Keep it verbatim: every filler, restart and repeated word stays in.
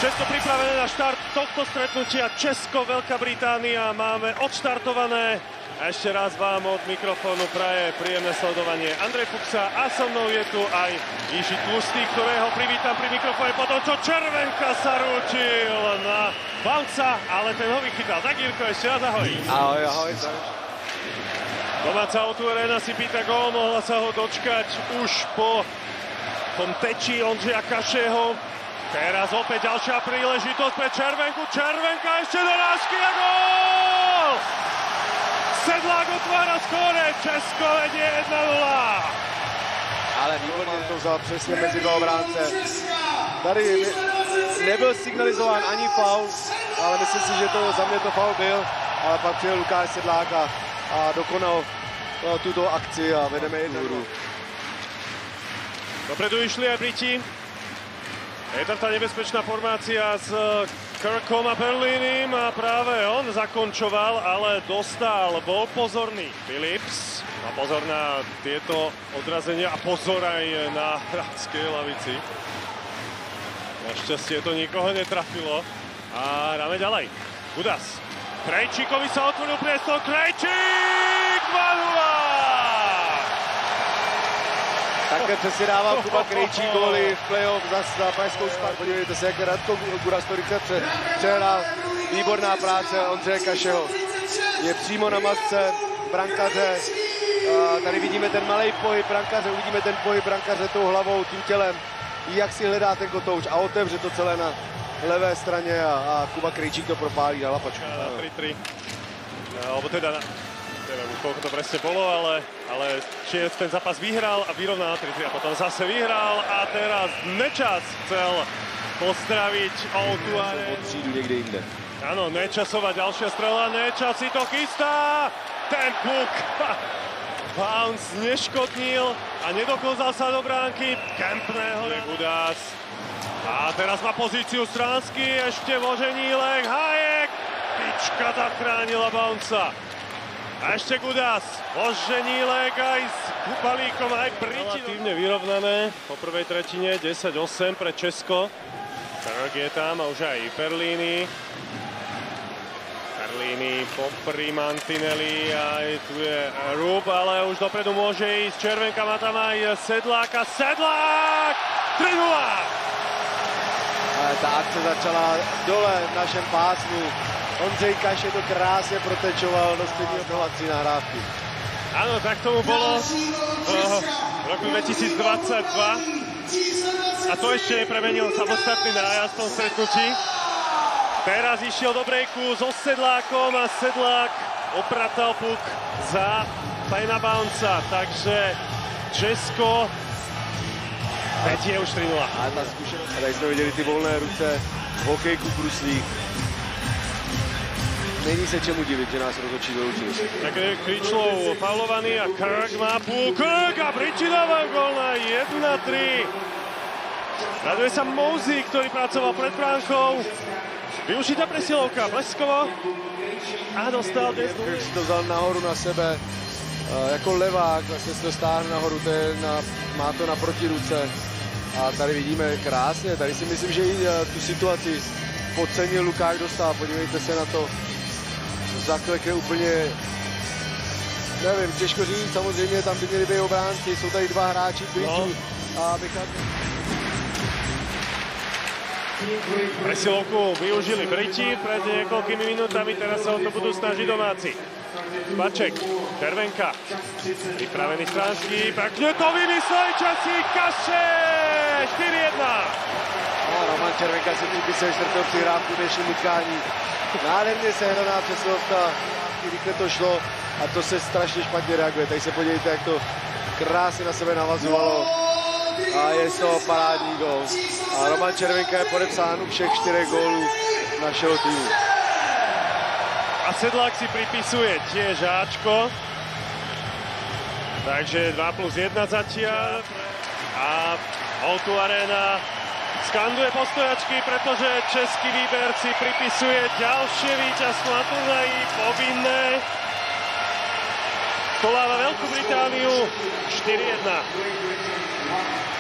Všetko pripravené na štart tohto stretnutia Česko-Veľká Británia. Máme odštartované. A ešte raz vám od mikrofónu praje príjemné sledovanie Andrej Fuxa a so mnou je tu aj Jiří Tlustý, ktorého privítam pri mikrofóne po tom, čo Červenka sa rúčil na Bounca, ale ten ho vychytal. Tak Jirko, ešte raz ahoj. Ahoj, ahoj. Domáca O dva Arena si pýta gól, mohla sa ho dočkať už po tom teči Ondřeja Kašeho. Teraz opäť ďalšia príležitosť pre Červenku. Červenka ešte dorážky a gól! Sedlák otvára skóre, Česko vedie jedna nula. Ale výborně to vzal přesně mezi dva obránce. Tady ne, nebyl signalizován ani faul, ale myslím si, že to za mě to faul byl. Ale pak přijel Lukáš Sedlák a, a dokonal no, tuto akci a vedeme jednu hru. Dopredu išli aj Briti. Je tam tá nebezpečná formácia s Kirkom a Perlinim a práve on zakončoval, ale dostal, bol pozorný Phillips. A pozor na tieto odrazenia a pozor aj na hráčskej lavici. Našťastie to nikoho netrafilo. A hráme ďalej. Gudas. Krejčíkovi sa otvoril priestor. Krejčík! dva nula! Takhle přesně dával Kuba Krejčík góly v playoff za, za Pražskou Spartu. Podívejte se, jak Radko Gudas to rychle pře, přehrál. Výborná práce Ondřeje Kašeho. Je přímo na masce brankaře. A tady vidíme ten malej pohyb brankaře, uvidíme ten pohyb brankaře tou hlavou, tím tělem. Jak si hledá ten kotouč a otevře to celé na levé straně a, a Kuba Krejčík to propálí na lapačku. Na tri tri. Alebo teda na... Neviem, koľko to presne bolo, ale, ale Čiec ten zápas vyhral a vyrovnal na tri tri a potom zase vyhral a teraz Nečas chcel pozdraviť O dva Arenu. Odřídu niekde inde. Áno, Nečasová ďalšia strela, Nečas si to chystá, ten puk, Bounce neškodnil a nedokonzal sa do bránky Kempného. Gudas. A teraz má pozíciu Stránsky, ešte Voženílek, Hájek, pička zachránila Bounca. A ešte Gudas, Voženílek aj s Kupalíkom, aj Briti. Relatívne vyrovnané po prvej tretine, desať osem pre Česko. Kirk je tam a už aj Perlini. Perlini popri Mantinelli, aj tu je Rub, ale už dopredu môže ísť. Červenka má tam aj Sedláka. Sedlák! tri nula! Ale tá akce začala dole v našem pásmu. Ondřej Kaše to krásne protečoval do stredního dohlací nahrávky. Áno, tak tomu bolo v roku dvetisícdvadsaťdva. A to ešte nepremenil samostatný nájazd v tom stretnutí. Teraz išiel do breaku so Sedlákom a Sedlák opratal puk za Pajna Bounca. Takže Česko vedie už tri nula. A tá skúšenosť. A tady sme videli ty voľné ruce v hokejku v bruslích. Není se čemu divit, že nás rozhodčí vyloučili. Tak je Kričlov faulovaný a Kirk má půl. Kirk a Briti dávajú gól na jedna na tri. Raduje sa Mosey, ktorý pracoval pred bránkou. Využitá presilovka, Bleskovo. A dostal desnú. Kirk si to vzal nahoru na sebe. Jako levák, vlastně si to stáhne nahoru, to je na, má to na protiruce. A tady vidíme krásně, tady si myslím, že i tu situaci podcenil Lukáš Dostál. Podívejte se na to. Zaklek je úplně, nevím, těžko říct, samozřejmě tam by měli být obránci, jsou tady dva hráči Britů a Michal... Presilovku využili Briti pred niekoľkými minútami, teraz sa o to budú snažiť domáci. Baček, Červenka, pripravený Stránsky, pekne to vymysleli časí, Kaše, štyri jedna. A Roman Červenka si připisuje čtvrtou přihrávku dnešním utkání. Nádherně sehraná přesnost a rychle to šlo a to se strašně špatně reaguje. Tady se podívejte, jak to krásně na sebe navazovalo a je z toho parádní gól. A Roman Červenka je podepsán u všech čtyřech gólů našeho týmu. A Sedlák si pripisuje tiež Ačko. Takže dva plus jedna zatiaľ. A O dva Arena skanduje postojačky, pretože český výber si pripisuje ďalšie víťazstvo na turnaji, povinné. Stoláva Veľkú Britániu štyri jedna.